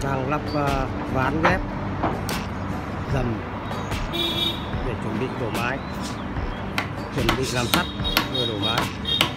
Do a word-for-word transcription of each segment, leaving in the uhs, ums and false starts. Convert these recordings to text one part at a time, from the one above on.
đang lắp uh, ván ghép dầm để chuẩn bị đổ mái, chuẩn bị làm sắt rồi đổ mái.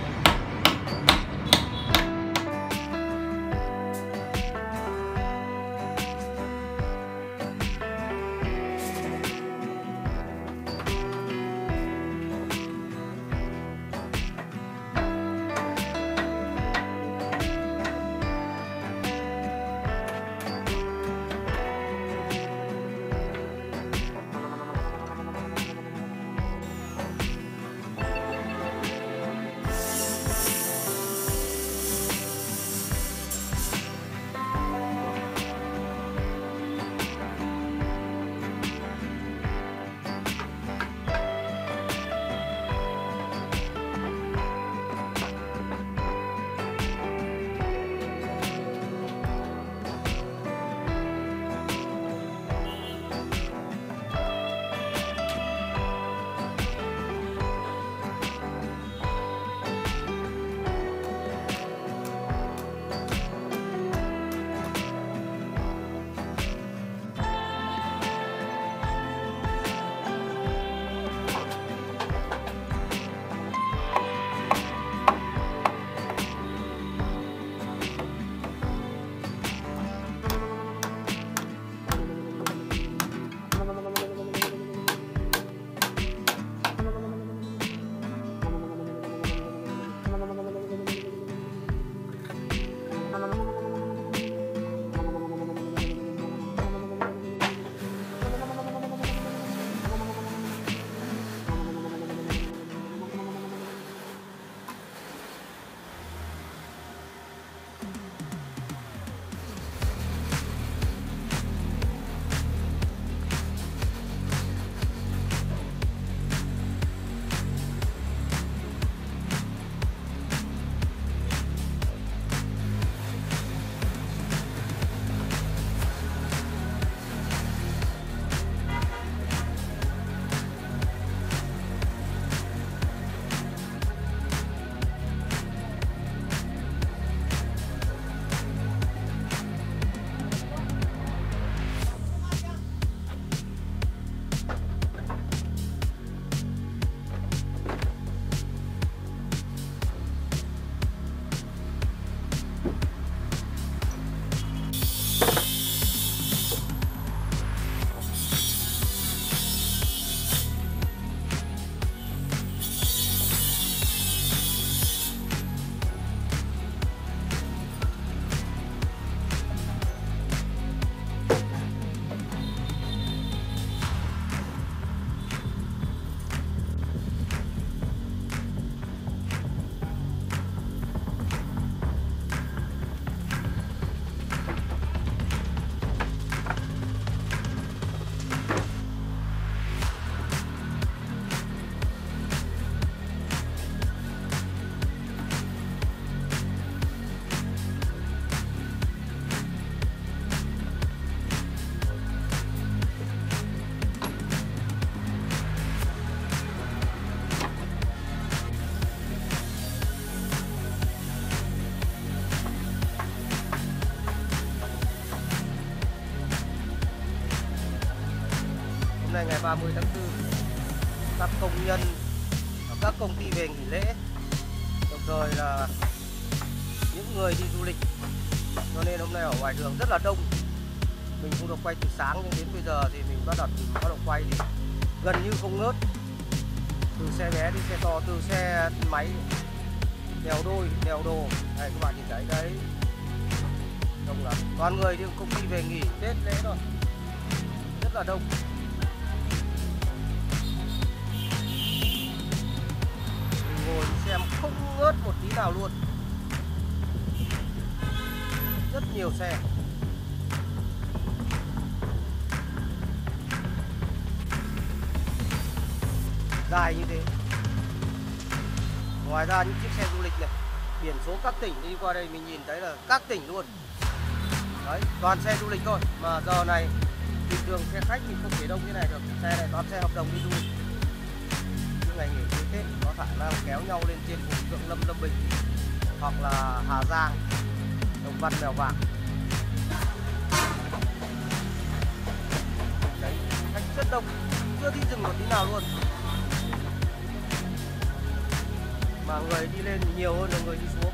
Nay ngày ba mươi tháng tư, các công nhân ở các công ty về nghỉ lễ, đồng thời là những người đi du lịch, cho nên hôm nay ở ngoài đường rất là đông. Mình cũng được quay từ sáng đến bây giờ thì mình bắt đầu bắt đầu quay thì gần như không ngớt. Từ xe bé đi xe to, từ xe máy đèo đôi, đèo đồ, này các bạn nhìn thấy đấy, đông lắm. Toàn người đi công ty về nghỉ Tết lễ rồi, rất là đông. Ngồi xem không ngớt một tí nào luôn, rất nhiều xe. Dài như thế. Ngoài ra những chiếc xe du lịch này, biển số các tỉnh đi qua đây mình nhìn thấy là các tỉnh luôn. Đấy, toàn xe du lịch thôi. Mà giờ này bình thường xe khách thì không thể đông như này được. Xe này toàn xe hợp đồng đi du lịch. Những ngày nghỉ lễ Tết có khả năng kéo nhau lên trên vùng Thượng Lâm, Lâm Bình hoặc là Hà Giang, Đồng Văn, Mèo Vạc. rất đông, chưa đi dừng một tí nào luôn. Mà người đi lên nhiều hơn là người đi xuống.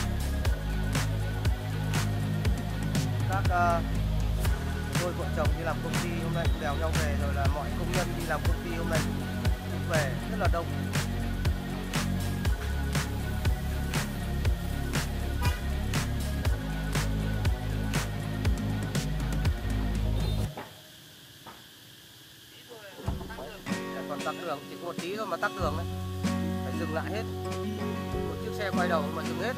Các uh, đôi vợ chồng đi làm công ty hôm nay cũng đèo nhau về, rồi là mọi công nhân đi làm công ty hôm nay cũng về rất là đông. Còn tắc đường chỉ có một tí thôi mà tắc đường đấy, phải dừng lại hết. Một chiếc xe quay đầu mà dừng hết.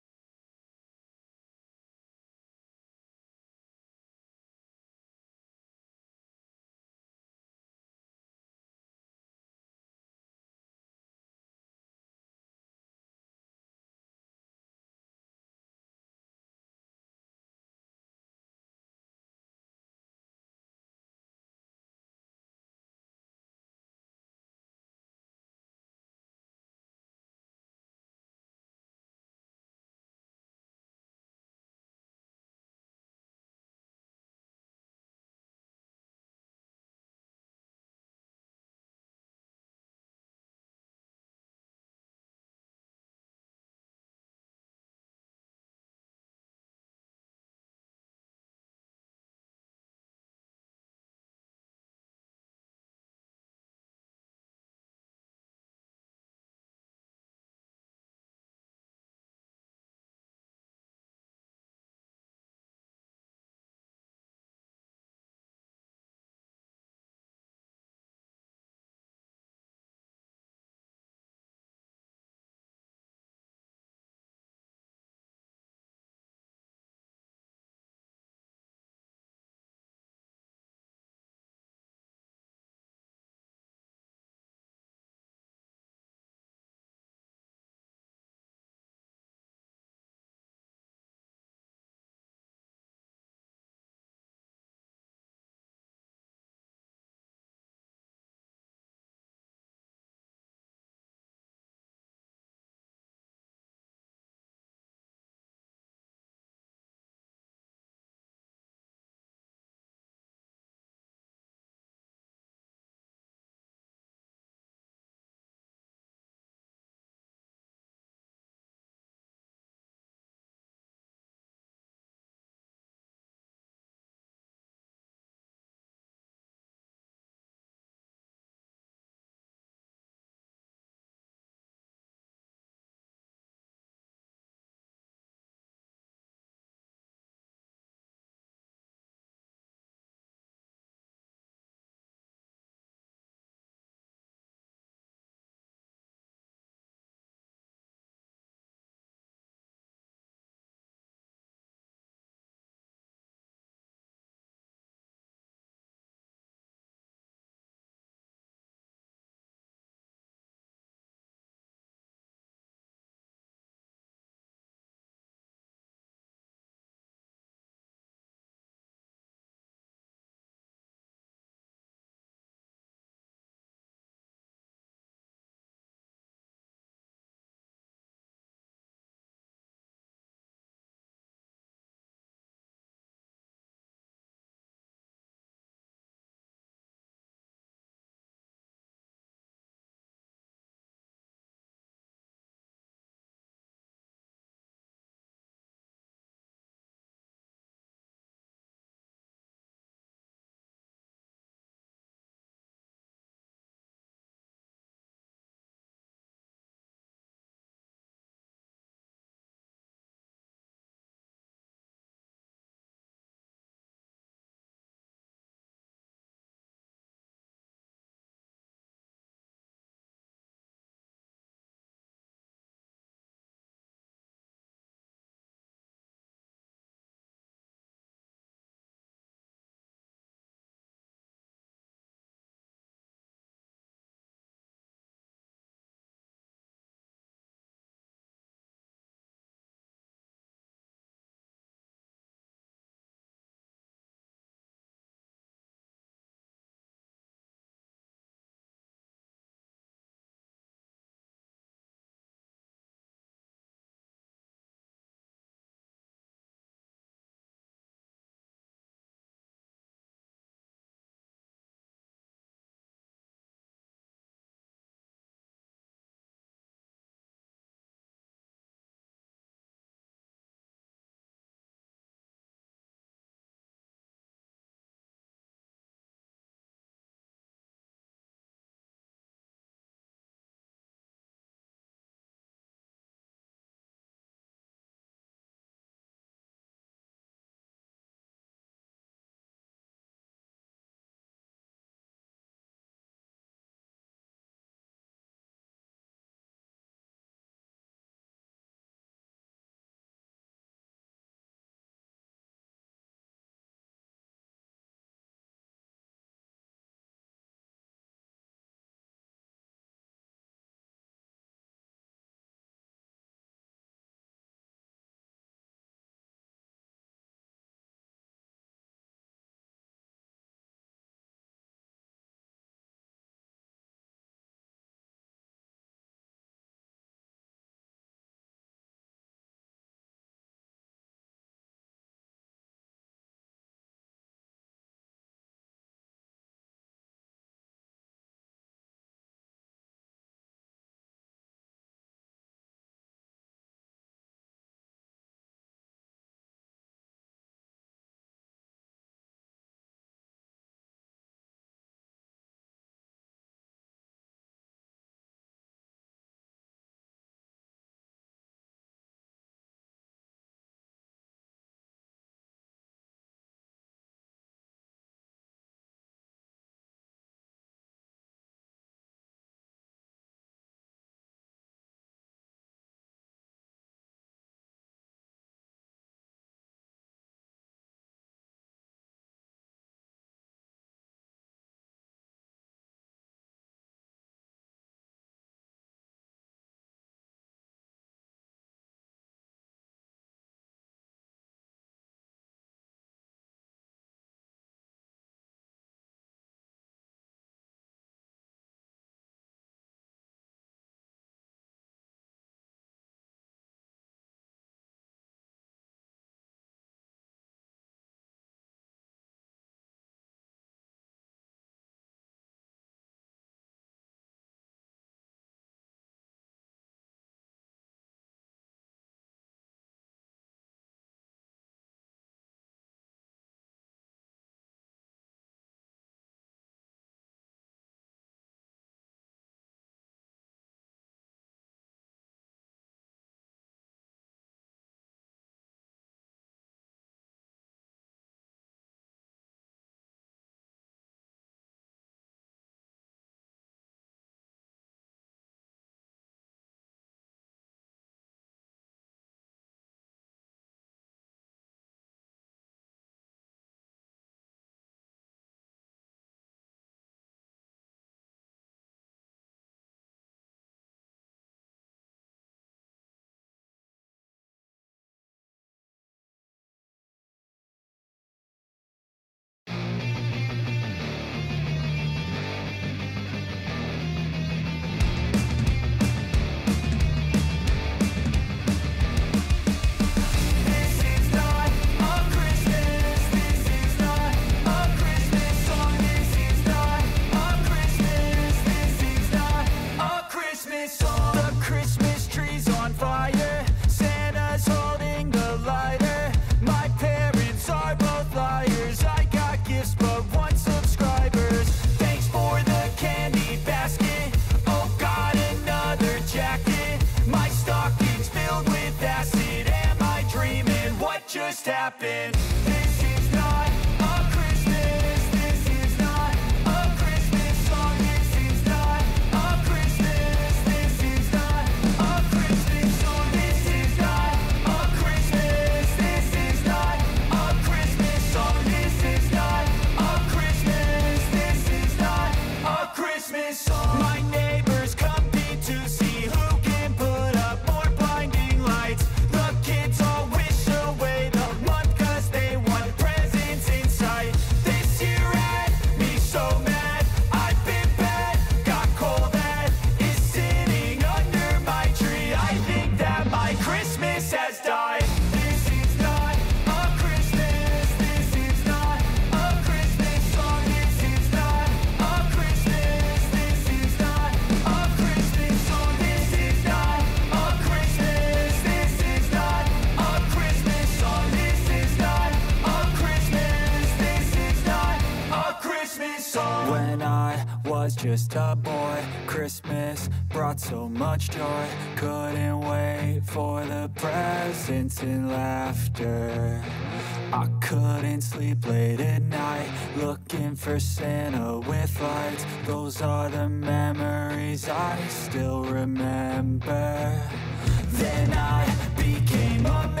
just happened. This is not a Christmas. This is not a Christmas song. This is not a Christmas. This is not a Christmas song. This is not a Christmas. This is not a Christmas song. This is not a Christmas. This is not a Christmas song. My neighbors compete to see who can put up more blinding lights. The kids all wish away the month cause they want presents in sight. This year had me so mad, I've been bad, got coal that is sitting under my tree. I think that my Christmas has died. This is not a Christmas. This is not a Christmas song. This is not a Christmas. This is not a Christmas song. This is not a Christmas. This is not a Christmas song. This is not a Christmas. This is not a Christmas song. When I was just a boy, Christmas brought so much joy. Couldn't wait for the presents and laughter. I couldn't sleep late at night, looking for Santa with lights. Those are the memories I still remember. Then I became a man.